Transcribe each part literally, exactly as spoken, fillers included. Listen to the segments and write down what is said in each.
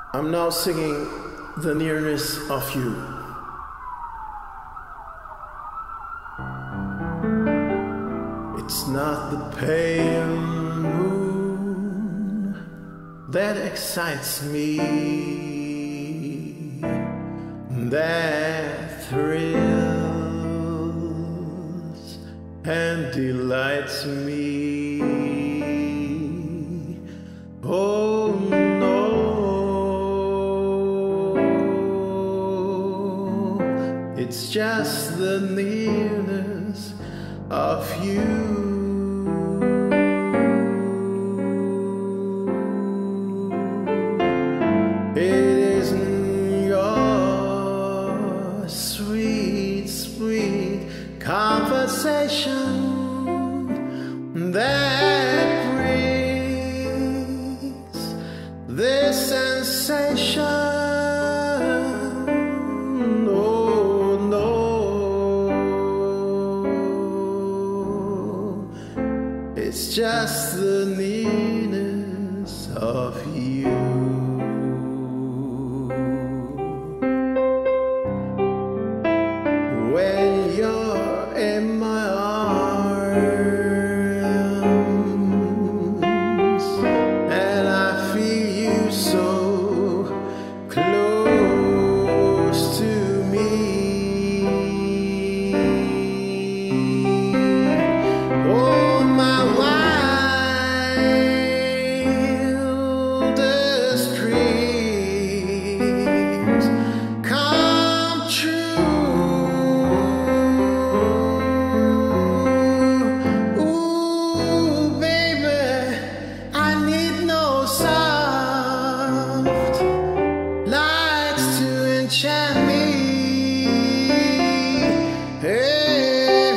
I'm now singing The Nearness of You. It's not the pale moon that excites me, that thrills and delights me. Oh no, it's just the nearness of you. It isn't your sweet, sweet conversation that brings this sensation. Oh no, it's just the nearness of you. When you're in my arms and I feel you so close to me, oh my wildest dreams come true. Ooh, baby, I need no soft lights to enchant me. If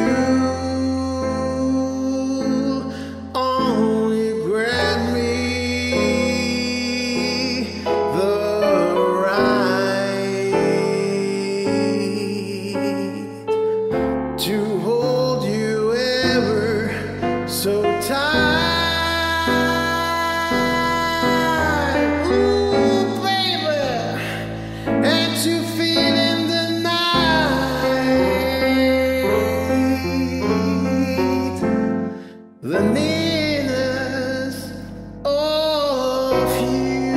you only grant me the right to hold you ever so tight, ooh, baby, and to feel in the night the nearness of you.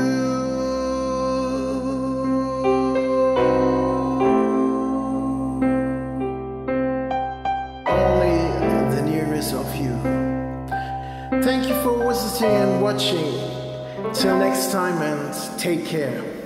Only the nearness of you. Thank you for visiting and watching. Till next time, and take care.